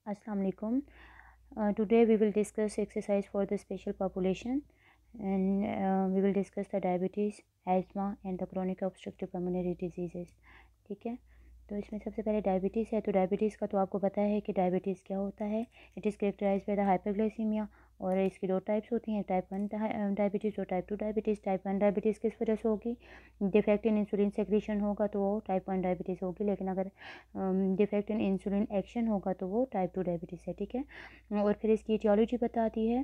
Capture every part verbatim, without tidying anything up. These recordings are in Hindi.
Assalamu alaikum. Uh, today we will discuss exercise for the special population, and uh, we will discuss the diabetes, asthma and the chronic obstructive pulmonary diseases. ठीक है, तो इसमें सबसे पहले डायबिटीज़ है। तो डायबिटीज़ का तो आपको पता है कि डायबिटीज़ क्या होता है। It is characterize by the hyperglycemia, और इसकी दो टाइप्स होती हैं, टाइप वन डायबिटीज़ और type two diabetes. Type one diabetes किस वजह से होगी? डिफेक्ट इन इंसुलिन सेक्रेशन होगा तो वो टाइप वन डायबिटीज़ होगी, लेकिन अगर डिफेक्ट इन इंसुलिन एक्शन होगा तो वो टाइप टू डायबिटीज़ है। ठीक है, और फिर इसकी इटियोलॉजी बताती है,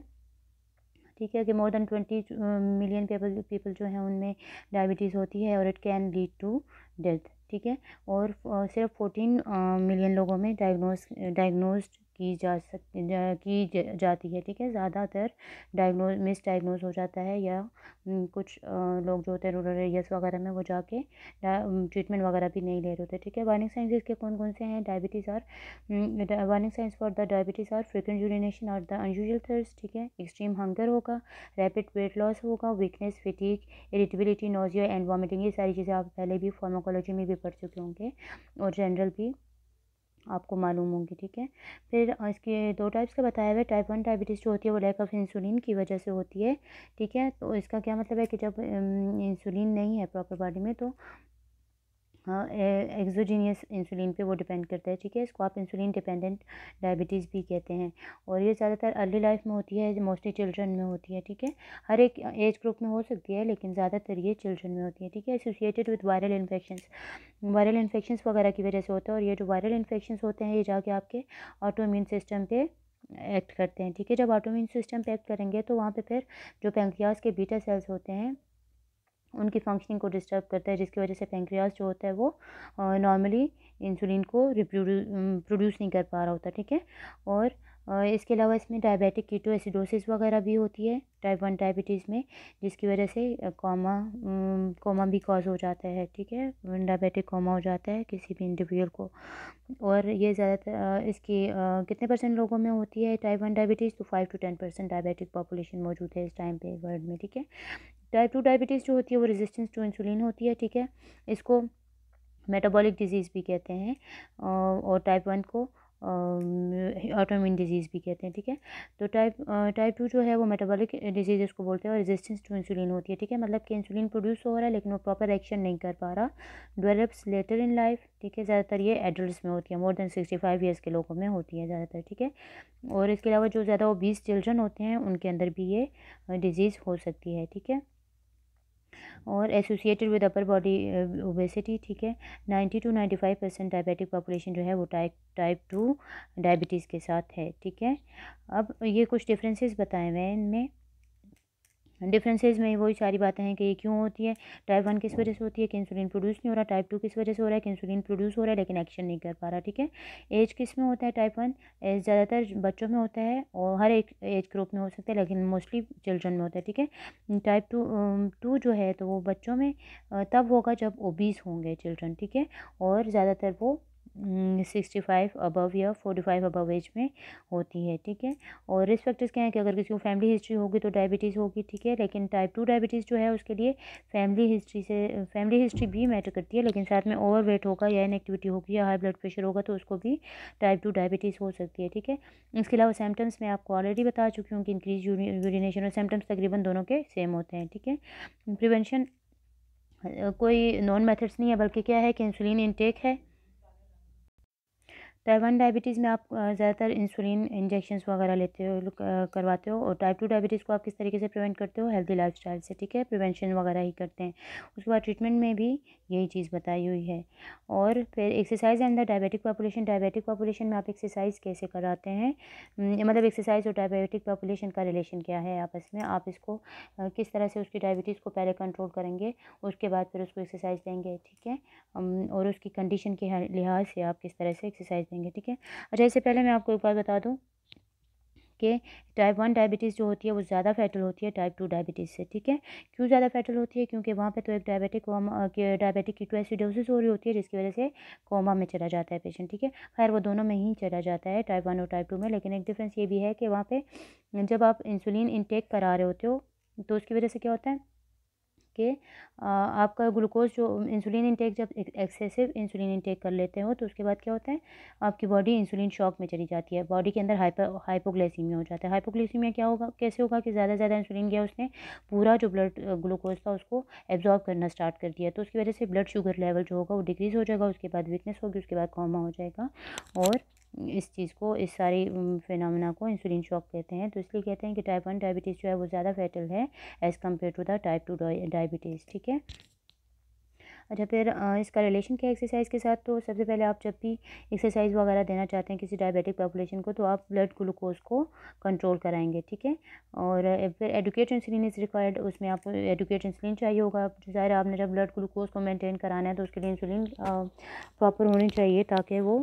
ठीक है, कि more than twenty million people people जो हैं उनमें डायबिटीज़ होती है और it can lead to death. ठीक है, और uh, सिर्फ फोर्टीन मिलियन लोगों में डायग्नोज डायग्नोज्ड की जा सकती जा, की ज, जाती है। ठीक है, ज़्यादातर डायग्नोज मिस डायग्नोज हो जाता है, या न, कुछ आ, लोग जो होते हैं रूरल एरियाज़ वगैरह में वो जाके ट्रीटमेंट वगैरह भी नहीं ले रहे होते। ठीक है, वार्निंग साइंस इसके कौन कौन से हैं? Diabetes are warning signs for the diabetes are frequent urination और द अनयूजुअल थर्स्ट। ठीक है, एक्सट्रीम हंगर होगा, रैपिड वेट लॉस होगा, weakness, fatigue, irritability, nausea and vomiting. ये सारी चीज़ें आप पहले भी फार्माकोलॉजी में भी पढ़ चुके होंगे और जनरल भी आपको मालूम होंगी। ठीक है, फिर इसके दो टाइप्स का बताया हुआ है। टाइप वन डायबिटीज़ जो होती है वो लैक ऑफ इंसुलिन की वजह से होती है। ठीक है, तो इसका क्या मतलब है कि जब इंसुलिन नहीं है प्रॉपर बॉडी में तो हाँ एक्सोजीनियस इंसुलिन पे वो डिपेंड करता है। ठीक है, इसको आप इंसुलिन डिपेंडेंट डायबिटीज़ भी कहते हैं, और ये ज़्यादातर अर्ली लाइफ में होती है, मोस्टली चिल्ड्रन में होती है। ठीक है, हर एक एज ग्रुप में हो सकती है लेकिन ज़्यादातर ये चिल्ड्रन में होती है। ठीक है, associated with viral infections, viral infections वगैरह की वजह से होता है, और ये जो वायरल इन्फेक्शंस होते हैं ये जाके आपके ऑटो इम्यून सिस्टम पे एक्ट करते हैं। ठीक है, जब ऑटो इम्यून सिस्टम पे एक्ट करेंगे तो वहाँ पे फिर जो पैंक्रियाज के बीटा सेल्स होते हैं उनकी फंक्शनिंग को डिस्टर्ब करता है, जिसकी वजह से पैंक्रियाज जो होता है वो नॉर्मली इंसुलिन को प्रोड्यूस नहीं कर पा रहा होता। ठीक है, और uh, इसके अलावा इसमें डायबिटिक कीटोएसिडोसिस वगैरह भी होती है टाइप वन डायबिटीज़ में, जिसकी वजह से कोमा कोमा भी कॉज हो जाता है। ठीक है, डायबिटिक कोमा हो जाता है किसी भी इंडिविजुअल को, और ये ज़्यादातर इसकी uh, कितने परसेंट लोगों में होती है टाइप वन डायबिटीज़? तो five to ten percent diabetic population मौजूद है इस टाइम पे वर्ल्ड में। ठीक है, टाइप टू डायबिटीज़ जो होती है वो रेजिस्टेंस टू इंसुलिन होती है। ठीक है, इसको मेटाबॉलिक डिजीज़ भी कहते हैं, और टाइप वन को ऑटोइम्यून डिजीज़ भी कहते हैं। ठीक है, तो टाइप टाइप टू जो है वो मेटाबॉलिक डिजीज़ इसको बोलते हैं, और रेजिस्टेंस टू इंसुलिन होती है। ठीक है, मतलब कि इंसुलिन प्रोड्यूस हो रहा है लेकिन वो प्रॉपर एक्शन नहीं कर पा रहा, डेवलप्स लेटर इन लाइफ। ठीक है, ज़्यादातर ये एडल्ट्स में होती है, more than sixty five years के लोगों में होती है ज़्यादातर। ठीक है, और इसके अलावा जो ज़्यादा ओबीस चिल्ड्रन होते हैं उनके अंदर भी ये डिजीज़ हो सकती है। ठीक है, और associated with upper body obesity. ठीक है, ninety two ninety five percent diabetic population जो है वो टाइप टाइप टू डायबिटीज़ के साथ है। ठीक है, अब ये कुछ डिफरेंसेस बताए हुए हैं इनमें। डिफरेंसेस में वही सारी बातें हैं कि ये क्यों होती है। टाइप वन किस वजह से होती है कि इंसुलिन प्रोड्यूस नहीं हो रहा। टाइप टू किस वजह से हो रहा है कि इंसुलिन प्रोड्यूस हो रहा है लेकिन एक्शन नहीं कर पा रहा। ठीक है, एज किस में होता है? टाइप वन एज ज़्यादातर बच्चों में होता है, और हर एक एज ग्रुप में हो सकता है लेकिन मोस्टली चिल्ड्रन में होता है। ठीक है, टाइप टू टू जो है तो वो बच्चों में तब होगा जब ओबीस होंगे चिल्ड्रन। ठीक है, और ज़्यादातर वो सिक्सटी फाइव अबव या फोर्टी फाइव अबव एज में होती है। ठीक है, और रिस्क फैक्टर्स क्या है कि अगर किसी को फैमिली हिस्ट्री होगी तो डायबिटीज़ होगी। ठीक है, लेकिन टाइप टू डायबिटीज़ जो है उसके लिए फैमिली हिस्ट्री से फैमिली हिस्ट्री भी मैटर करती है, लेकिन साथ में ओवर वेट होगा या इनएक्टिविटी होगी या हाई ब्लड प्रेशर होगा तो उसको भी टाइप टू डायबिटीज़ हो सकती है। ठीक है, इसके अलावा सिम्टम्स मैं आपको ऑलरेडी बता चुकी हूँ कि इंक्रीज यूरिनेशन और सिम्टम्स तकरीबन दोनों के सेम होते हैं। ठीक है, प्रिवेंशन कोई नॉन मेथड्स नहीं है, बल्कि क्या है कि इंसुलिन इनटेक है। टाइप वन डायबिटीज़ में आप ज़्यादातर इंसुलिन इंजेक्शंस वगैरह लेते हो करवाते हो, और टाइप टू डायबिटीज़ को आप किस तरीके से प्रिवेंट करते हो? हेल्दी लाइफस्टाइल से। ठीक है, प्रिवेंशन वगैरह ही करते हैं। उसके बाद ट्रीटमेंट में भी यही चीज़ बताई हुई है। और फिर exercise and the diabetic population. Diabetic population में आप एक्सरसाइज कैसे कराते हैं, मतलब एक्सरसाइज और डायबिटिक पॉपुलेशन का रिलेशन क्या है आपस में, आप इसको किस तरह से उसकी डायबिटीज़ को पहले कंट्रोल करेंगे, उसके बाद फिर उसको एक्सरसाइज देंगे। ठीक है, और उसकी कंडीशन के लिहाज से आप किस तरह से एक्सरसाइज देंगे। ठीक है, अच्छा इससे पहले मैं आपको एक बात बता दूं कि टाइप वन डायबिटीज़ जो होती है वो ज़्यादा फैटल होती है टाइप टू डायबिटीज़ से। ठीक है, क्यों ज़्यादा फैटल होती है? क्योंकि वहाँ पे तो एक डायबिटिक कोमा डायबिटिक कीटोएसिडोसिस हो रही होती है, जिसकी वजह से कोमा में चला जाता है पेशेंट। ठीक है, खैर वो दोनों में ही चला जाता है, टाइप वन और टाइप टू में, लेकिन एक डिफरेंस ये भी है कि वहाँ पर जब आप इंसुलिन इनटेक करा रहे होते हो तो उसकी वजह से क्या होता है कि आपका ग्लूकोज जो इंसुलिन इंटेक जब एक्सेसिव इंसुलिन इंटेक कर लेते हो तो उसके बाद क्या होता है, आपकी बॉडी इंसुलिन शॉक में चली जाती है, बॉडी के अंदर हाइपर हाइपोग्लाइसीमिया हो जाता है। हाइपोग्लाइसीमिया क्या होगा, कैसे होगा कि ज़्यादा ज़्यादा इंसुलिन गया, उसने पूरा जो ब्लड ग्लूकोज था उसको एब्जॉर्ब करना स्टार्ट कर दिया, तो उसकी वजह से ब्लड शुगर लेवल जो होगा वो डिक्रीज़ हो जाएगा, उसके बाद वीकनेस होगी, उसके बाद कॉमा हो जाएगा। और इस चीज़ को, इस सारी फिनोमेना को इंसुलिन शॉक कहते हैं। तो इसलिए कहते हैं कि टाइप वन डायबिटीज़ जो है वो ज़्यादा फैटल है as compared to the type two diabetes. ठीक है, अच्छा फिर इसका रिलेशन क्या है एक्सरसाइज के साथ। तो सबसे पहले आप जब भी एक्सरसाइज वगैरह देना चाहते हैं किसी डायबिटिक पॉपुलेशन को, तो आप ब्लड ग्लूकोज को कंट्रोल कराएंगे। ठीक है, और फिर एडुकेट इंसुलिन इज़ रिक्वायर्ड, उसमें आपको एडुकेट इंसुलिन चाहिए होगा। ज़ाहिर आपने जब ब्लड ग्लूकोज को मेंटेन कराना है तो उसके लिए इंसुलिन प्रॉपर होनी चाहिए ताकि वो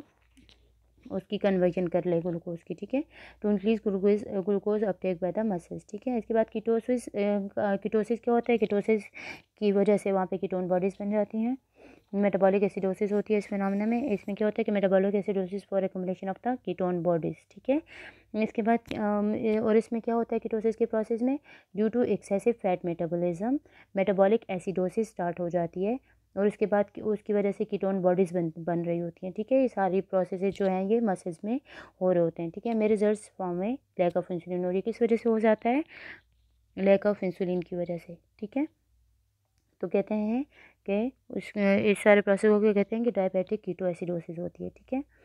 उसकी कन्वर्जन कर ले ग्लूकोज की। ठीक है, to increase glucose glucose uptake by the muscles. ठीक है, इसके बाद कीटोसिस कीटोसिस क्या होता है, कीटोसिस की वजह से वहाँ पे कीटोन बॉडीज़ बन जाती हैं, मेटाबॉलिक एसिडोसिस होती है इस फिनोमेना में। इसमें क्या होता है कि metabolic acidosis for accumulation of the ketone bodies. ठीक है, इसके बाद और इसमें क्या होता है कीटोसिस के प्रोसेस में, due to excessive fat metabolism metabolic acidosis start हो जाती है, और उसके बाद उसकी वजह से कीटोन बॉडीज़ बन बन रही होती हैं। ठीक है, ये सारी प्रोसेसेस जो हैं ये मसल्स में हो रहे होते हैं। ठीक है, मेरे रिजल्ट्स फॉर्म में लैक ऑफ इंसुलिन, और ये किस वजह से हो जाता है, लैक ऑफ इंसुलिन की वजह से। ठीक है, तो कहते हैं कि उस इस सारे प्रोसेस को क्या कहते हैं कि डायबिटिक कीटो एसिडोसिस होती है। ठीक है,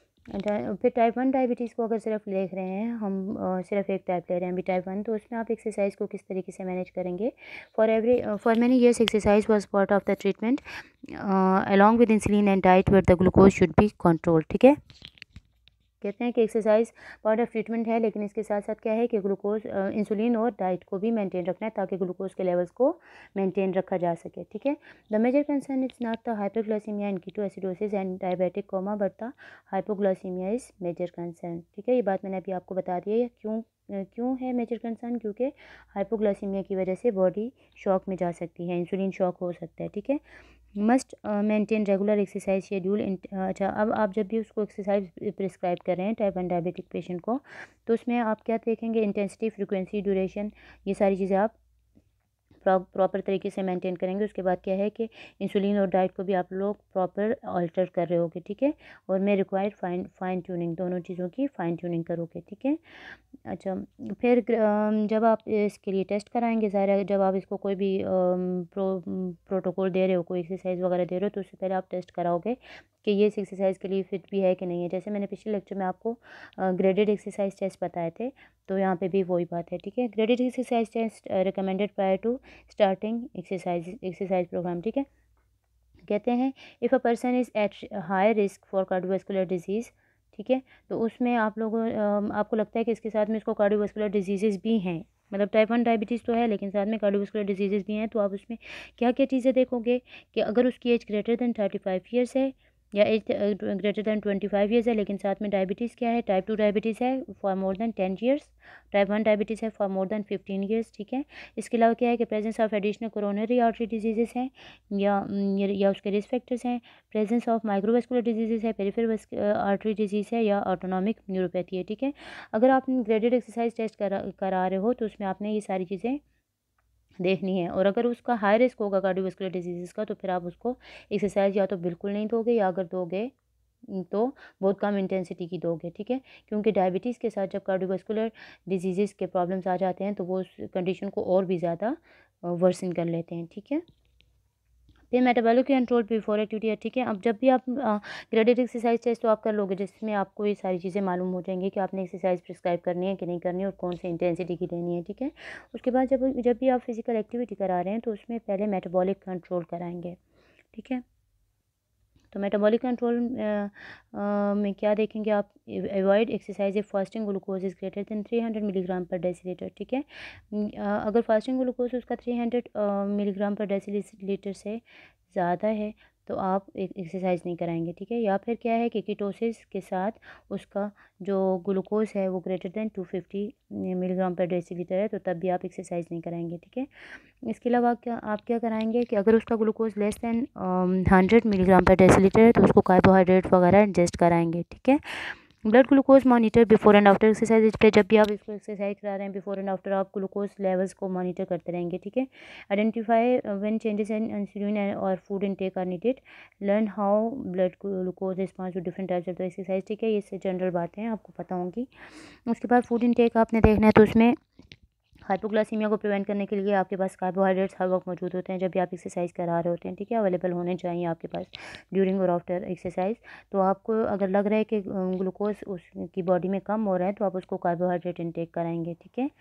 फिर टाइप वन डायबिटीज़ को अगर सिर्फ देख रहे हैं हम, आ, सिर्फ एक टाइप ले रहे हैं अभी टाइप वन, तो उसमें आप एक्सरसाइज को किस तरीके से मैनेज करेंगे। For every for many years exercise was part of the treatment along with insulin and diet where the glucose should be control. ठीक है, कहते हैं कि एक्सरसाइज पार्ट ऑफ ट्रीटमेंट है, लेकिन इसके साथ साथ क्या है कि ग्लूकोज इंसुलिन और डाइट को भी मेंटेन रखना है ताकि ग्लूकोज के लेवल्स को मेंटेन रखा जा सके। ठीक है, the major concern is not the hyperglycaemia and ketoacidosis and diabetic coma but the hypoglycaemia is major concern. ठीक है, ये बात मैंने अभी आपको बता दी है। क्यों क्यों है मेजर कंसर्न, क्योंकि हाइपोग्लाइसीमिया की वजह से बॉडी शॉक में जा सकती है, इंसुलिन शॉक हो सकता है। ठीक है, must maintain regular exercise schedule. अच्छा, अब आप जब भी उसको एक्सरसाइज प्रिस्क्राइब कर रहे हैं टाइप वन डायबिटिक पेशेंट को, तो उसमें आप क्या देखेंगे, इंटेंसिटी, फ्रीक्वेंसी, ड्यूरेशन, ये सारी चीज़ें आप प्रॉपर तरीके से मेंटेन करेंगे। उसके बाद क्या है कि इंसुलिन और डाइट को भी आप लोग प्रॉपर अल्टर कर रहे होगे। ठीक है, और मैं रिक्वायर्ड फाइन फाइन ट्यूनिंग, दोनों चीज़ों की फाइन ट्यूनिंग करोगे। ठीक है, अच्छा फिर जब आप इसके लिए टेस्ट कराएंगे, ज़ाहिर है जब आप इसको कोई भी प्रो प्रोटोकॉल दे रहे हो, कोई एक्सरसाइज वगैरह दे रहे हो, तो उससे पहले आप टेस्ट कराओगे कि ये इस एक्सरसाइज के लिए फिट भी है कि नहीं है। जैसे मैंने पिछले लेक्चर में आपको ग्रेडेड एक्सरसाइज टेस्ट बताए थे, तो यहाँ पे भी वही बात है। ठीक है, graded exercise test recommended prior to starting exercise exercise programme. ठीक है, कहते हैं if a person is at high risk for cardiovascular disease. ठीक है, तो उसमें आप लोगों आपको लगता है कि इसके साथ में इसको कार्डियोवास्कुलर डिजीज़ भी हैं, मतलब टाइप वन डायबिटीज़ तो है लेकिन साथ में कार्डियोवास्कुलर डिजीज़ भी हैं, तो आप उसमें क्या क्या चीज़ें देखोगे कि अगर उसकी age greater than thirty five years है या age greater than twenty five years है, लेकिन साथ में डायबिटीज़ क्या है, टाइप टू डायबिटीज़ है for more than ten years, type one diabetes है for more than fifteen years. ठीक है, इसके अलावा क्या है कि presence of additional coronary artery disease हैं या या उसके रिस्क फैक्टर्स हैं, प्रेजेंस ऑफ माइक्रोवास्कुलर डिजीज़ है, पेरिफेरल आर्टरी डिजीज़ है या ऑटोनॉमिक न्यूरोपैथी है। ठीक है, अगर आप ग्रेडेड एक्सरसाइज टेस्ट करा करा रहे हो तो उसमें आपने ये सारी चीज़ें देखनी है, और अगर उसका हाई रिस्क होगा कार्डियोवास्कुलर डिजीज़ का, तो फिर आप उसको एक्सरसाइज या तो बिल्कुल नहीं दोगे, या अगर दोगे तो बहुत कम इंटेंसिटी की दोगे। ठीक है, क्योंकि डायबिटीज़ के साथ जब कार्डियोवास्कुलर डिजीज़ के प्रॉब्लम्स आ जाते हैं तो वो उस कंडीशन को और भी ज़्यादा वर्सन कर लेते हैं। ठीक है, फिर मेटाबॉलिक कंट्रोल बिफोर एक्टिविटी है। ठीक है, अब जब भी आप ग्रेडेड एक्सरसाइज टेस्ट तो आप कर लोगे, जिसमें आपको ये सारी चीज़ें मालूम हो जाएंगी कि आपने एक्सरसाइज प्रिस्क्राइब करनी है कि नहीं करनी है और कौन सी इंटेंसिटी की देनी है। ठीक है, उसके बाद जब जब भी आप फिजिकल एक्टिविटी करा रहे हैं तो उसमें पहले मेटाबॉलिक कंट्रोल कराएंगे। ठीक है, तो मेटाबॉलिक कंट्रोल में क्या देखेंगे आप, avoid exercise if fasting glucose is greater than three hundred milligram per decilitre. ठीक है, अगर फास्टिंग ग्लूकोज उसका three hundred milligram per decilitre से ज़्यादा है तो आप एक एक्सरसाइज नहीं कराएंगे। ठीक है, या फिर क्या है कि कीटोसिस के साथ उसका जो ग्लूकोज है वो greater than two fifty milligram per decilitre है, तो तब भी आप एक्सरसाइज नहीं कराएंगे। ठीक है, इसके अलावा क्या आप क्या कराएंगे कि अगर उसका glucose less than hundred milligram per decilitre है तो उसको कार्बोहाइड्रेट वगैरह एडजस्ट कराएंगे। ठीक है, blood glucose monitor before and after exercise पे जब भी आप इसको एक्सरसाइज करा रहे हैं बिफोर एंड आफ्टर आप ग्लूकोज लेवल्स को मॉनिटर करते रहेंगे, ठीक है। Identify when changes in insulin और food intake are needed, learn how blood glucose response to different types of the exercise, ठीक है। ये इससे जनरल बातें हैं, आपको पता होंगी। उसके बाद फूड इनटेक आपने देखना है, तो उसमें हाइपोग्लाइसीमिया को प्रिवेंट करने के लिए आपके पास कार्बोहाइड्रेट्स हर वक्त मौजूद होते हैं जब भी आप एक्सरसाइज करा रहे होते हैं, ठीक है। अवेलेबल होने चाहिए आपके पास ड्यूरिंग और आफ्टर एक्सरसाइज। तो आपको अगर लग रहा है कि ग्लूकोज उसकी बॉडी में कम हो रहा है तो आप उसको कार्बोहाइड्रेट इनटेक कराएंगे, ठीक है।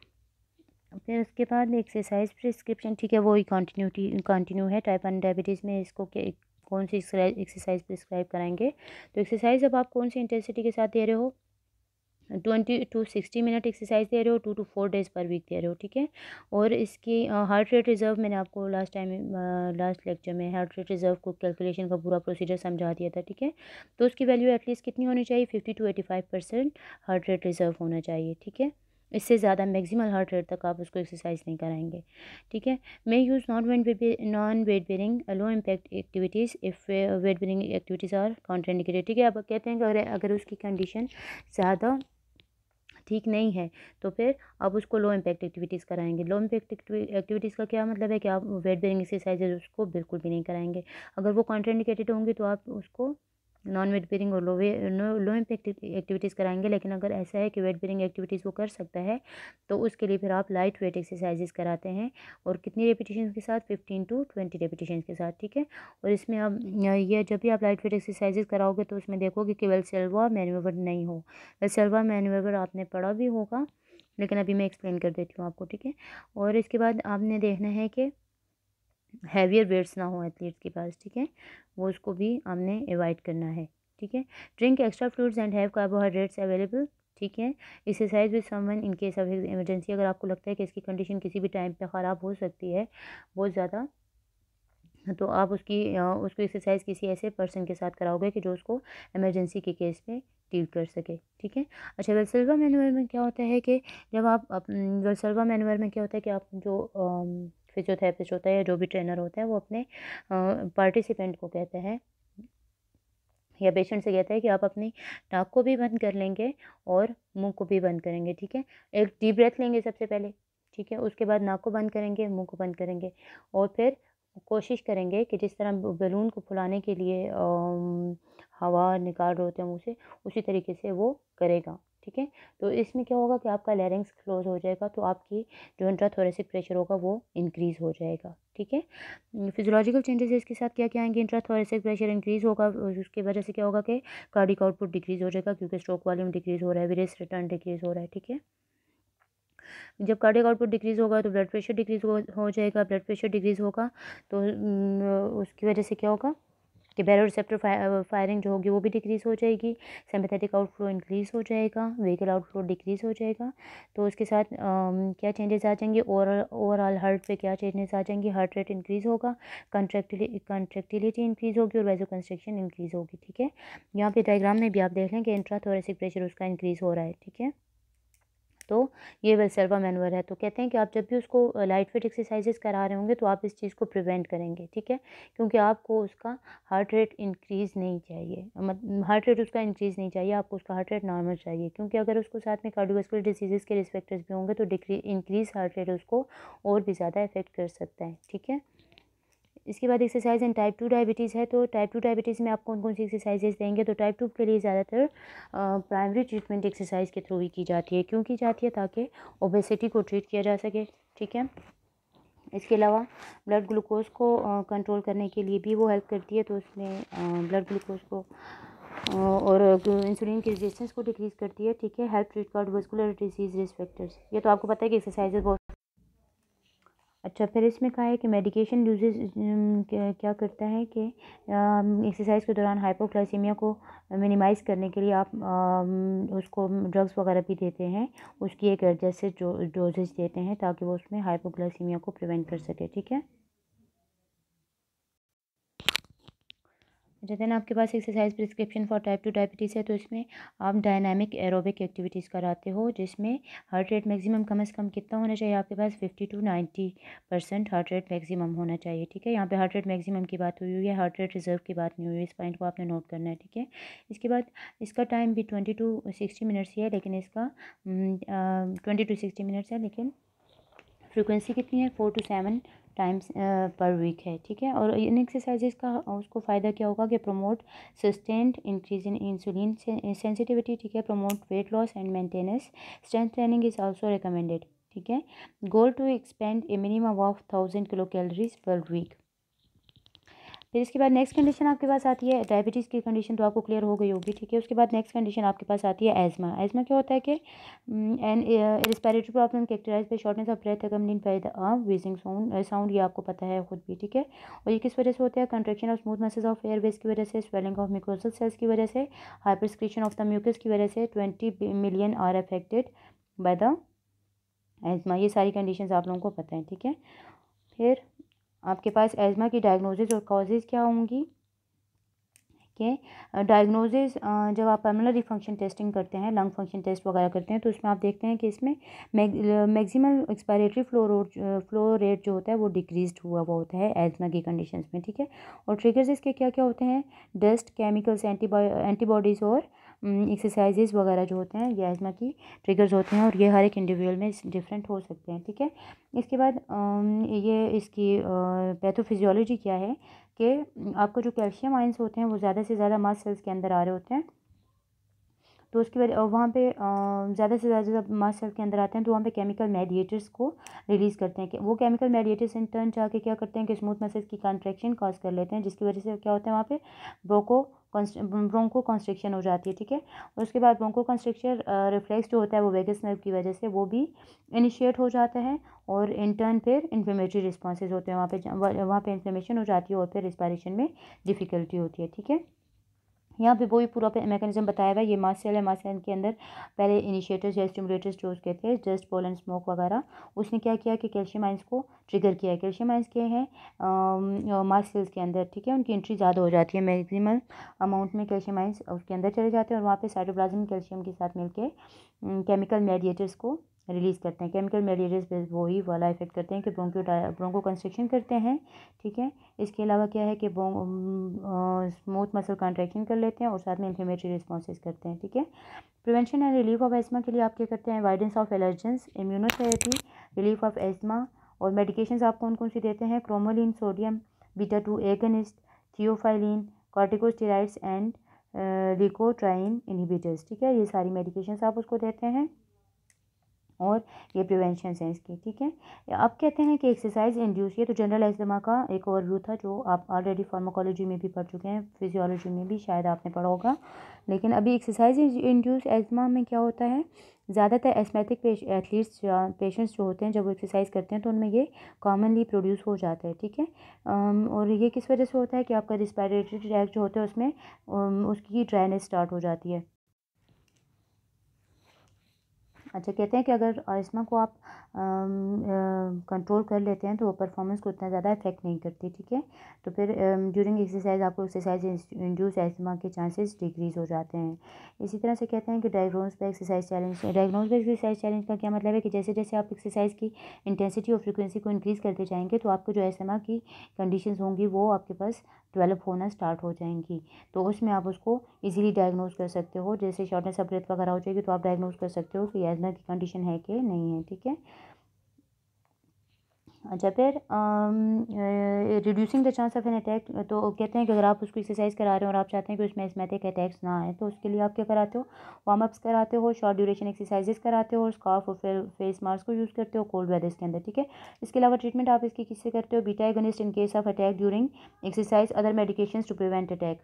फिर उसके बाद एक्सरसाइज प्रिस्क्रिप्शन, ठीक है, वो ही कंटिन्यूटी कंटिन्यू है। टाइप वन डायबिटीज़ में इसको क्या कौन सी एक्सरसाइज प्रिस्क्राइब कराएंगे। तो एक्सरसाइज अब आप कौन सी इंटेंसिटी के साथ दे रहे हो, twenty to sixty minute exercise दे रहे हो, two to four days per week दे रहे हो, ठीक है। और इसकी हार्ट रेट रिजर्व मैंने आपको लास्ट टाइम लास्ट लेक्चर में हार्ट रेट रिजर्व को कैलकुलेशन का पूरा प्रोसीजर समझा दिया था, ठीक है। तो उसकी वैल्यू एटलीस्ट कितनी होनी चाहिए, fifty to eighty five percent heart rate reserve होना चाहिए, ठीक है। इससे ज़्यादा मैक्सिमल हार्ट रेट तक आप उसको एक्सरसाइज नहीं कराएंगे, ठीक है। May use non weight non weight bearing low impact activities if weight bearing activities are contraindicated, ठीक है। अब कहते हैं कि अगर अगर उसकी कंडीशन ज़्यादा ठीक नहीं है तो फिर आप उसको लो इम्पैक्ट एक्टिविटीज़ कराएंगे। लो इम्पैक्ट एक्टिविटीज़ का क्या मतलब है कि आप वेट बेरिंग एक्सरसाइजेज उसको बिल्कुल भी नहीं कराएंगे। अगर वो कॉन्ट्राइंडिकेटेड होंगी तो आप उसको नॉन वेट बेरिंग और लो वे लो इम्पैक्ट एक्टिविटीज़ कराएंगे। लेकिन अगर ऐसा है कि वेट बेरिंग एक्टिविटीज़ वो कर सकता है तो उसके लिए फिर आप लाइट वेट एक्सरसाइजेज कराते हैं। और कितनी रेपिटेशन के साथ, फिफ्टीन टू ट्वेंटी रेपिटेशन के साथ, ठीक है। और इसमें आप ये जब भी आप लाइट वेट एक्सरसाइजेज कराओगे तो उसमें देखोगे कि वेल्सेल्वा मैन्यूवर नहीं हो। वेल्सेल्वा मैन्यूवर आपने पढ़ा भी होगा लेकिन अभी मैं एक्सप्लेन कर देती हूँ आपको, ठीक है। और इसके बाद आपने देखना है कि हैवियर वेट्स ना हो एथलीट के पास, ठीक है, वो उसको भी हमने अवॉइड करना है, ठीक है। Drink extra fruits and have carbohydrates available, ठीक है। Exercise with someone in case of emergency, अगर आपको लगता है कि इसकी कंडीशन किसी भी टाइम पे ख़राब हो सकती है बहुत ज़्यादा, तो आप उसकी उसको एक्सरसाइज किसी ऐसे पर्सन के साथ कराओगे कि जो उसको इमरजेंसी के केस में डील कर सके, ठीक है। अच्छा, वेल्सेल्वा मैनुअल में क्या होता है कि जब आप वेल्सेल्वा मैनुअल में क्या होता है कि आप जो फिजियोथेरेपिस्ट होता है या जो भी ट्रेनर होता है वो अपने पार्टिसिपेंट को कहता है या पेशेंट से कहता है कि आप अपनी नाक को भी बंद कर लेंगे और मुंह को भी बंद करेंगे, ठीक है। एक डीप ब्रेथ लेंगे सबसे पहले, ठीक है। उसके बाद नाक को बंद करेंगे, मुंह को बंद करेंगे और फिर कोशिश करेंगे कि जिस तरह बैलून को फुलाने के लिए हवा निकाल रहे होते हैं मुँह से, उसी तरीके से वो करेगा, ठीक है। तो इसमें क्या होगा कि आपका लैरिंग्स क्लोज हो जाएगा तो आपकी जो इंट्राथोरेसिक प्रेशर होगा वो इंक्रीज़ हो जाएगा, ठीक है। फिजियोलॉजिकल चेंजेस इसके साथ क्या क्या आएंगे, इंट्राथोरेसिक प्रेशर इंक्रीज़ होगा, उसकी वजह से क्या होगा कि कार्डिक आउटपुट डिक्रीज़ हो जाएगा क्योंकि स्ट्रोक वॉल्यूम डिक्रीज़ हो रहा है, विरेस रिटर्न डिक्रीज़ हो रहा है, ठीक है। जब कार्डिक आउटपुट डिक्रीज़ होगा तो ब्लड प्रेशर डिक्रीज़ हो, हो जाएगा। ब्लड प्रेशर डिक्रीज़ होगा तो उसकी वजह से क्या होगा कि बैरो रिसेप्टर फायरिंग जो होगी वो भी डिक्रीज़ हो जाएगी। सिंपैथेटिक आउटफ्लो इंक्रीज़ हो जाएगा, वेहिकल आउटफ्लो डिक्रीज़ हो जाएगा। तो उसके साथ आम, क्या चेंजेस आ जाएंगे, ओवरऑल ओवरऑल हार्ट पे क्या चेंजेस आ जाएंगे, हार्ट रेट इंक्रीज़ होगा, कंट्रैक्टिलिटी कंट्रैक्टिलिटी इंक्रीज़ होगी और वैसो कंस्ट्रिक्शन इंक्रीज़ होगी, ठीक है। यहाँ पे डायग्राम में भी आप देख लें कि इंट्राथोरेसिक प्रेशर उसका इंक्रीज़ हो रहा है, ठीक है। तो ये वेल्सेल्वा मैनुअल है। तो कहते हैं कि आप जब भी उसको लाइट वेट एक्सरसाइजेस करा रहे होंगे तो आप इस चीज़ को प्रिवेंट करेंगे, ठीक है। क्योंकि आपको उसका हार्ट रेट इंक्रीज़ नहीं चाहिए, मतलब हार्ट रेट उसका इंक्रीज़ नहीं चाहिए, आपको उसका हार्ट रेट नॉर्मल चाहिए। क्योंकि अगर उसको साथ में कार्डियोवास्कुलर डिसीज़ेज़ के रिस्क फैक्टर्स भी होंगे तो डिक्री इंक्रीज़ हार्ट रेट उसको और भी ज़्यादा इफेक्ट कर सकता है, ठीक है। इसके बाद exercise in type two diabetes है। तो टाइप टू डायबिटीज़ में आप कौन कौन सी एक्सरसाइजेज देंगे, तो टाइप टू के लिए ज़्यादातर प्राइमरी ट्रीटमेंट एक्सरसाइज के थ्रू ही की जाती है। क्यों की जाती है, ताकि ओबेसिटी को ट्रीट किया जा सके, ठीक है। इसके अलावा ब्लड ग्लूकोज को कंट्रोल करने के लिए भी वो हेल्प करती है। तो उसमें ब्लड ग्लूकोज को और इंसुलिन की रेजिस्टेंस को डिक्रीज़ करती है, ठीक है। Help treat cardiovascular disease risk factors, ये तो आपको पता है कि एक्सरसाइजेज बहुत अच्छा। फिर इसमें कहा है कि मेडिकेशन यूजेस क्या करता है कि एक्सरसाइज के दौरान हाइपोग्लाइसीमिया को मिनिमाइज़ करने के लिए आप आ, उसको ड्रग्स वगैरह भी देते हैं, उसकी एक एडजस्टेड जो डोजेज देते हैं ताकि वो उसमें हाइपोग्लाइसीमिया को प्रिवेंट कर सके, ठीक है। अच्छा, देन आपके पास exercise prescription for type two diabetes है, तो इसमें आप डायनामिक एरोबिक एक्टिविटीज़ कराते हो, जिसमें हार्ट रेट मैक्सिमम कम से कम कितना होना चाहिए आपके पास, fifty to ninety percent heart rate maximum होना चाहिए। ठीक है, यहाँ पे हार्ट रेट मैक्सिमम की बात हुई हुई है, हार्ट रेट रिजर्व की बात नहीं हुई है, इस पॉइंट को आपने नोट करना है। ठीक है, इसके बाद इसका टाइम भी ट्वेंटी टू सिक्सटी मिनट्स ही है, लेकिन इसका ट्वेंटी टू सिक्सटी मिनट्स है, लेकिन फ्रीक्वेंसी कितनी है, four to seven times per week है। ठीक है, और इन एक्सरसाइजेज का उसको फ़ायदा क्या होगा कि promote sustained increase in insulin sensitivity. ठीक है, promote weight loss and maintenance, strength training is also recommended. ठीक है, goal to expend a minimum of thousand kilo calories per week. फिर इसके बाद नेक्स्ट कंडीशन आपके पास आती है डायबिटीज़ की कंडीशन, तो आपको क्लियर हो गई होगी। ठीक है, उसके बाद नेक्स्ट कंडीशन आपके पास आती है एज़मा। एज़मा क्या होता है कि an respiratory problem characterised by shortness of breath accompanied by the wheezing sound sound ये आपको पता है खुद भी। ठीक है, और ये किस वजह से होता है, contraction of smooth muscles of airways की वजह से, स्वेलिंग ऑफ म्यूकोसल सेल्स की वजह से, hyper secretion of the mucus की वजह से। Twenty million are affected by the asthma. ये सारी कंडीशंस आप लोगों को पता है। ठीक है, फिर आपके पास एज़मा की डायग्नोसिस और कॉजेज़ क्या होंगी कि डायग्नोसिस जब आप पल्मोनरी फंक्शन टेस्टिंग करते हैं, लंग फंक्शन टेस्ट वगैरह करते हैं, तो उसमें आप देखते हैं कि इसमें maximal expiratory flow road flow rate जो होता है वो डिक्रीज्ड हुआ हुआ होता है एज़मा की कंडीशंस में। ठीक है, और ट्रिगर्स इसके क्या क्या होते हैं, डस्ट, केमिकल्स, एंटीबॉडीज़ और एक्सरसाइजेज वगैरह जो होते हैं, ये एज़मा की ट्रिगर्स होते हैं, और ये हर एक इंडिविजुअल में डिफरेंट हो सकते हैं। ठीक है, इसके बाद ये इसकी पैथोफिजियोलॉजी क्या है कि आपको जो कैल्शियम आयंस होते हैं वो ज़्यादा से ज़्यादा मास सेल्स के अंदर आ रहे होते हैं, तो उसकी वजह वहाँ पे ज़्यादा से ज़्यादा जब मास सेल के अंदर आते हैं तो वहाँ पे केमिकल मेडिएटर्स को रिलीज़ करते हैं कि वो केमिकल मेडिएटर्स इन टर्न जाके क्या करते हैं कि स्मूथ मसल्स की कंट्रैक्शन कॉज कर लेते हैं, जिसकी वजह से क्या होता है वहाँ पे ब्रोको ब्रोंको कंस्ट्रिक्शन हो जाती है। ठीक है, और उसके बाद ब्रोंको कंस्ट्रिक्शन रिफ्लेक्स जो होता है वो वेगस नर्व की वजह से वो भी इनिशिएट हो जाता है, और इन टर्न फिर इन्फ्लेमेटरी रिस्पॉन्सेज होते हैं, वहाँ पे वहाँ पे इन्फ्लेमेशन हो जाती है और फिर रिस्पायरेशन में डिफ़िकल्टी होती है। ठीक है, यहाँ पे वही पूरा मैकेनिज्म बताया हुआ है। ये मास सेल है, मास सेल के अंदर पहले इनिशिएटर्स या स्टिमुलेटर्स जो उसके थे, जस्ट पोलन स्मोक वगैरह, उसने क्या किया कि कैल्शियम आयंस को ट्रिगर किया है। कैल्शियम आयंस के हैं मास सेल्स के अंदर। ठीक है, उनकी एंट्री ज़्यादा हो जाती है, मैक्सिमम अमाउंट में कैल्शियम आयंस उसके अंदर चले जाते हैं, और वहाँ पे साइटोप्लाज्म कैल्शियम के साथ मिलके केमिकल मेडिएटर्स को रिलीज़ करते हैं। केमिकल मेडिएटर्स वही वाला इफेक्ट करते हैं कि ब्रोंको ब्रोंको कंस्ट्रिक्शन करते हैं। ठीक है, इसके अलावा क्या है कि स्मूथ मसल कॉन्ट्रैक्शन कर लेते हैं और साथ में इन्फ्लेमेटरी रिस्पॉन्सेज करते हैं। ठीक है, prevention and relief of asthma के लिए आप क्या करते हैं, avoidance of allergens, immunotherapy, relief of asthma, और मेडिकेशंस आप कौन कौन सी देते हैं, cromolyn, sodium beta two agonist, theophylline, corticosteroids and leukotriene inhibitors. ठीक है, ये सारी मेडिकेशंस आप उसको देते हैं, और ये प्रिवेंशन है इसकी। ठीक है, अब कहते हैं कि एक्सरसाइज इंड्यूस, ये तो जनरल एस्मा का एक ओवरव्यू था जो आप ऑलरेडी फार्माकोलॉजी में भी पढ़ चुके हैं, फिजियोलॉजी में भी शायद आपने पढ़ा होगा, लेकिन अभी एक्सरसाइज इंड्यूस एस्मा में क्या होता है, ज़्यादातर एस्थमेटिक एथलीट्स पेशेंट्स जो होते हैं जब वो एक्सरसाइज करते हैं तो उनमें ये कॉमनली प्रोड्यूस हो जाता है। ठीक है, और ये किस वजह से होता है कि आपका रिस्पिरेटरी ट्रैक्ट जो होता है उसमें उसकी ड्राइनेस स्टार्ट हो जाती है। अच्छा, कहते हैं कि अगर एस्मा को आप कंट्रोल कर लेते हैं तो वो परफॉर्मेंस को उतना ज़्यादा इफेक्ट नहीं करती। ठीक है, तो फिर ड्यूरिंग एक्सरसाइज आपको एक्सरसाइज इंड्यूस एस्मा के चांसेस डिक्रीज हो जाते हैं। इसी तरह से कहते हैं कि diagnose by exercise challenge, diagnose by exercise challenge का क्या मतलब है कि जैसे जैसे आप एक्सरसाइज की इंटेंसिटी और फ्रिक्वेंसी को इंक्रीज़ करते जाएंगे तो आपको जो एस्मा की कंडीशंस होंगी वो आपके पास डेवलप होना स्टार्ट हो जाएंगी, तो उसमें आप उसको इजीली डायग्नोज कर सकते हो। जैसे शॉर्टनेस ऑफ ब्रेथ वगैरह हो जाएगी तो आप डायग्नोज कर सकते हो कि एस्मा की कंडीशन है कि नहीं है। ठीक है, अच्छा, फिर reducing the chance of an attack, तो कहते हैं कि अगर आप उसको एक्सरसाइज करा रहे हो और आप चाहते हैं कि उसमें एस्थमेटिक अटैक्स ना आए तो उसके लिए आप क्या कराते हो, वार्म अप्स कराते हो, शॉर्ट ड्यूरेशन एक्सरसाइजेस कराते हो, और स्कार्फ और फिर फेस मास्क को यूज़ करते हो कोल्ड वेदर्स के अंदर। ठीक है, इसके अलावा ट्रीटमेंट आप इसकी किससे करते हो, beta agonist in case of attack during exercise, other medications to prevent attack.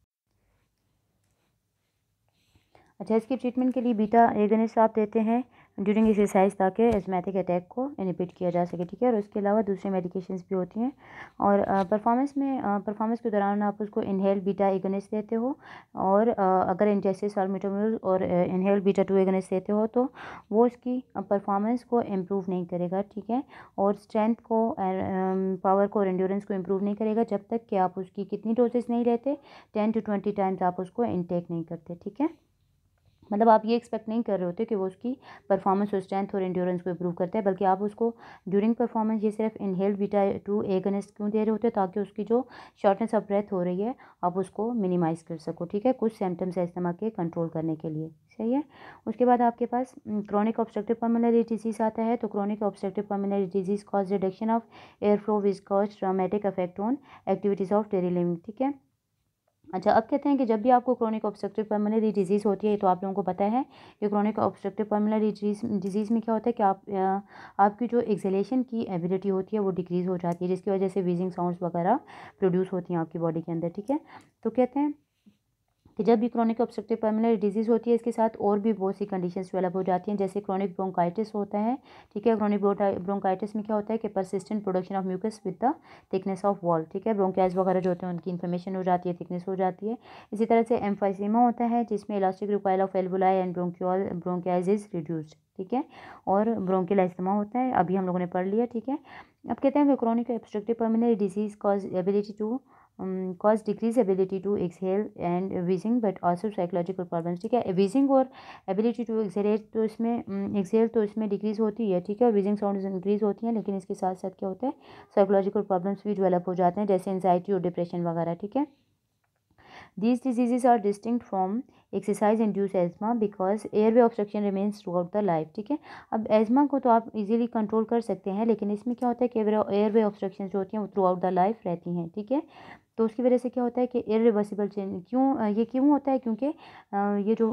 अच्छा, इसकी ट्रीटमेंट के लिए बीटा एगनिस्ट आप देते हैं ड्यूरिंग एक्सरसाइज ताकि एस्मेटिक अटैक को इनहिबिट किया जा सके, ठीक है। और उसके अलावा दूसरे मेडिकेशंस भी होती हैं। और परफॉर्मेंस में परफॉर्मेंस के दौरान आप उसको इनहेल बीटा एगोनिस्ट देते हो, और uh, अगर जैसे साल्मेटोमोल और इनहेल बीटा टू एगोनिस्ट देते हो तो वो उसकी परफॉर्मेंस को इम्प्रूव नहीं करेगा, ठीक है। और स्ट्रेंथ को, पावर को और एंड्योरेंस को इम्प्रूव नहीं करेगा जब तक कि आप उसकी कितनी डोजेस नहीं लेते, टेन टू ट्वेंटी टाइम्स आप उसको इनटेक नहीं करते, ठीक है। मतलब आप ये एक्सपेक्ट नहीं कर रहे होते कि वो उसकी परफॉर्मेंस और स्ट्रेंथ और एंड्योरेंस को इम्प्रूव करता है, बल्कि आप उसको ड्यूरिंग परफॉर्मेंस ये सिर्फ इनहेल्ड बीटा टू एगोनिस्ट क्यों दे रहे होते हैं, ताकि उसकी जो शॉर्टनेस ऑफ ब्रेथ हो रही है आप उसको मिनिमाइज़ कर सको, ठीक है, कुछ सिम्टम्स अस्थमा के कंट्रोल करने के लिए, सही है। उसके बाद आपके पास क्रोनिक ऑब्स्ट्रक्टिव पल्मोनरी डिजीज़ आता है। तो chronic obstructive pulmonary disease cause reduction of air flow which cause traumatic effect on activities of daily living, ठीक है। अच्छा, अब कहते हैं कि जब भी आपको क्रोनिक ऑब्स्ट्रक्टिव पल्मोनरी डिजीज़ होती है, तो आप लोगों को पता है कि क्रोनिक ऑब्स्ट्रक्टिव पल्मोनरी डिजीज़ में क्या होता है कि आप आपकी जो एक्सहेलेशन की एबिलिटी होती है वो डिक्रीज़ हो जाती है, जिसकी वजह से व्हीजिंग साउंड्स वगैरह प्रोड्यूस होती हैं आपकी बॉडी के अंदर, ठीक है। तो कहते हैं कि जब भी क्रोनिक ऑब्स्ट्रक्टिव पल्मोनरी डिजीज़ होती है, इसके साथ और भी बहुत सी कंडीशंस डेवलप हो जाती हैं, जैसे क्रोनिक ब्रोंकाइटिस होता है, ठीक है। क्रोनिक ब्रोंकाइटिस में क्या होता है कि persistent production of mucus with the thickness of wall, ठीक है। ब्रोंकाइल्स वगैरह जो होते हैं उनकी इन्फ्लेमेशन हो जाती है, थिकनेस हो जाती है। इसी तरह से एम्फाइसीमा होता है, जिसमें elastic recoil of alveoli and bronchial bronchi is reduced, ठीक है। और ब्रोंकियल एस्थमा होता है, अभी हम लोगों ने पढ़ लिया, ठीक है। अब कहते हैं कि chronic obstructive pulmonary disease cause ability to cause decrease ability to exhale and wheezing but also psychological problems, ठीक है। वीजिंग और एबिलिटी टू एक्सहेलेट तो इसमें एक्सहेल तो इसमें डिक्रीज होती है, ठीक है, और वीजिंग साउंड इंक्रीज होती हैं, लेकिन इसके साथ साथ क्या होता है, साइकोलॉजिकल प्रॉब्लम्स भी डेवलप हो जाते हैं, जैसे एंजाइटी और डिप्रेशन वगैरह, ठीक है। These diseases are distinct from exercise induced asthma because airway obstruction remains throughout the life, ठीक है। अब एजमा को तो आप इजीली कंट्रोल कर सकते हैं, लेकिन इसमें क्या होता है कि एयरवे ऑब्स्ट्रक्शन जो होती हैं वो थ्रू आउट द लाइफ रहती हैं, ठीक है। तो उसकी वजह से क्या होता है कि इरिवर्सिबल चेंज, क्यों ये क्यों होता है, क्योंकि ये जो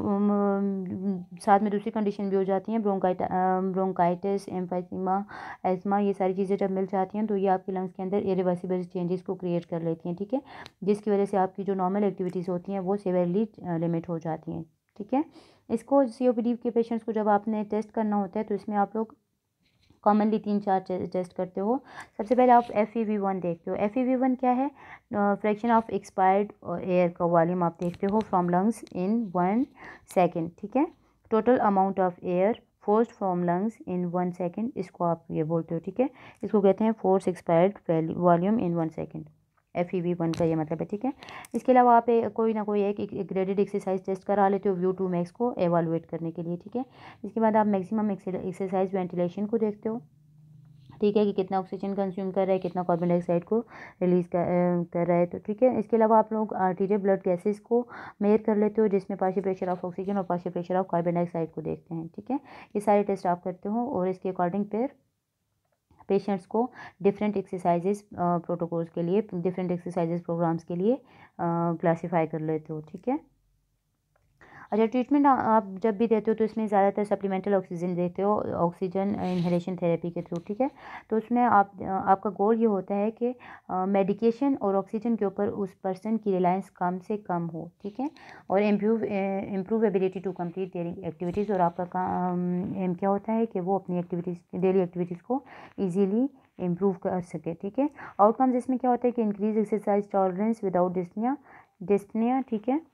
साथ में दूसरी कंडीशन भी हो जाती हैं, ब्रोंकाइट ब्रोंकाइटिस, एम्फाइसीमा, एस्मा, ये सारी चीज़ें जब मिल जाती हैं तो ये आपके लंग्स के अंदर इरिवर्सिबल चेंजेस को क्रिएट कर लेती हैं, ठीक है, जिसकी वजह से आपकी जो नॉर्मल एक्टिविटीज़ होती हैं वो सेवरली लिमिट हो जाती हैं, ठीक है। इसको सीओपीडी के पेशेंट्स को जब आपने टेस्ट करना होता है तो इसमें आप लोग कॉमनली तीन चार टेस्ट करते हो। सबसे पहले आप एफ ई वी वन देखते हो। एफ ई वी वन क्या है, फ्रैक्शन ऑफ एक्सपायर्ड एयर का वॉल्यूम आप देखते हो from lungs in one second, ठीक है। Total amount of air forced from lungs in one second, इसको आप ये बोलते हो, ठीक है। इसको कहते हैं force expired volume in one second, F E V one का ये मतलब है, ठीक है। इसके अलावा आप कोई ना कोई एक ग्रेडेड एक्सरसाइज टेस्ट करा लेते हो व्यू टू मैक्स को एवालुएट करने के लिए, ठीक है। इसके बाद आप मैक्सिमम एक्सरसाइज वेंटिलेशन को देखते हो, ठीक है, कि कितना ऑक्सीजन कंज्यूम कर रहा है, कितना कार्बन डाइऑक्साइड को रिलीज कर, कर रहा है, तो ठीक है। इसके अलावा आप लोग आर्टीरियल ब्लड गैसेस को मेयर कर लेते हो, जिसमें पार्शियल प्रेशर ऑफ ऑक्सीजन और partial pressure of carbon dioxide को देखते हैं, ठीक है। ये सारे टेस्ट आप करते हो और इसके अकॉर्डिंग फिर पेशेंट्स को डिफरेंट एक्सरसाइजेज प्रोटोकॉल्स के लिए, डिफरेंट एक्सरसाइजेज प्रोग्राम्स के लिए क्लासीफाई कर लेते हो, ठीक है। अच्छा, ट्रीटमेंट आप जब भी देते हो तो इसमें ज़्यादातर सप्लीमेंटल ऑक्सीजन देते हो, ऑक्सीजन इन्हेलेशन थेरेपी के थ्रू, ठीक है। तो उसमें आप आपका गोल ये होता है कि मेडिकेशन और ऑक्सीजन के ऊपर उस पर्सन की रिलायंस कम से कम हो, ठीक है, और improve improve ability to complete daily activities. और आपका काम एम क्या होता है कि वो अपनी एक्टिविटीज़ डेली एक्टिविटीज़ को ईजीली इम्प्रूव कर सके, ठीक है। आउटकम्स इसमें क्या होता है कि increase exercise tolerance without dyspnea dyspnea ठीक है।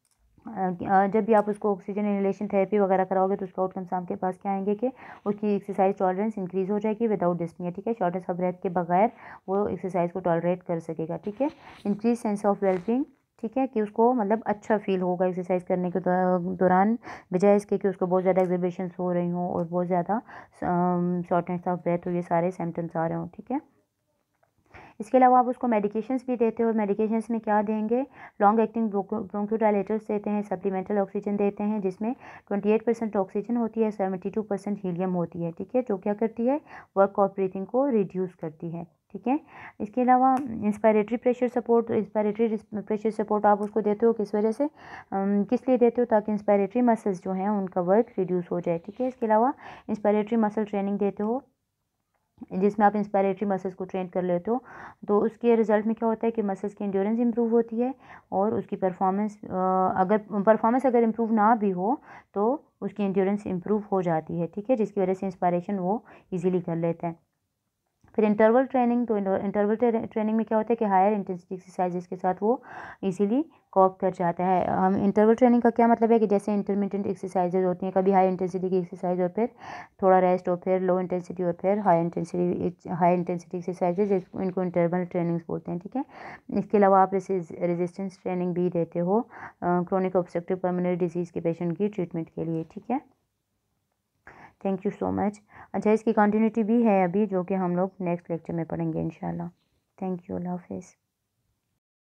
जब भी आप उसको ऑक्सीजन इनहेलेशन थेरेपी वगैरह कराओगे तो उसके आउटकम्स आपके पास क्या आएंगे कि उसकी एक्सरसाइज टॉलरेंस इंक्रीज़ हो जाएगी विदाउट डिस्निया, ठीक है। शॉर्टनेस ऑफ ब्रेथ के बगैर वो एक्सरसाइज को टॉलरेट कर सकेगा, ठीक है। इंक्रीज सेंस ऑफ वेलबींग, ठीक है, कि उसको मतलब अच्छा फील होगा एक्सरसाइज करने के दौरान, बजाय इसके कि उसको बहुत ज़्यादा एक्सर्बेशंस हो रही हों और बहुत ज़्यादा शॉर्टनेस ऑफ ब्रेथ हो, ये सारे सिम्टम्स आ रहे हों, ठीक है। इसके अलावा आप उसको मेडिकेशंस भी देते हो। मेडिकेशंस में क्या देंगे, लॉन्ग एक्टिंग ब्रोंकोडायलेटर्स देते हैं, सप्लीमेंटल ऑक्सीजन देते हैं, जिसमें अट्ठाईस परसेंट ऑक्सीजन होती है, बहत्तर परसेंट हीलियम होती है, ठीक है, जो क्या करती है, वर्क ऑफ ब्रीथिंग को रिड्यूस करती है, ठीक है। इसके अलावा inspiratory pressure support, inspiratory pressure support आप उसको देते हो किस वजह से, किस लिए देते हो, ताकि इंस्पायरेटरी मसल्स जो हैं उनका वर्क रिड्यूस हो जाए, ठीक है। इसके अलावा इंस्पायरेटरी मसल ट्रेनिंग देते हो जिसमें आप इंस्पायरेटरी मसल्स को ट्रेन कर लेते हो, तो उसके रिजल्ट में क्या होता है कि मसल्स की एंड्योरेंस इंप्रूव होती है और उसकी परफॉर्मेंस, अगर परफॉर्मेंस अगर इम्प्रूव ना भी हो तो उसकी एंड्योरेंस इम्प्रूव हो जाती है, ठीक है, जिसकी वजह से इंस्पायरेशन वो इजीली कर लेते हैं। फिर इंटरवल ट्रेनिंग, तो इंटरवल ट्रेनिंग में क्या होता है कि हायर इंटेंसिटी एक्सरसाइजेस के साथ वो इजीली कॉप कर जाता है। हम इंटरवल ट्रेनिंग का क्या मतलब है कि जैसे इंटरमीडिएट एक्सरसाइजेज होती हैं, कभी हाई इंटेंसिटी की एक्सरसाइज और फिर थोड़ा रेस्ट और फिर लो इंटेंसिटी और फिर high intensity high intensity exercises, इनको इंटरवल ट्रेनिंग्स बोलते हैं, ठीक है। इसके अलावा आप रेजिस्टेंस ट्रेनिंग भी देते हो क्रोनिक ऑब्स्ट्रक्टिव पल्मोनरी डिजीज़ के पेशेंट की ट्रीटमेंट के लिए, ठीक है। Thank you so much. अच्छा, इसकी कंटिन्यूटी भी है अभी, जो कि हम लोग नेक्स्ट लेक्चर में पढ़ेंगे इंशाल्लाह। थैंक यू, अल्लाह हाफिज़।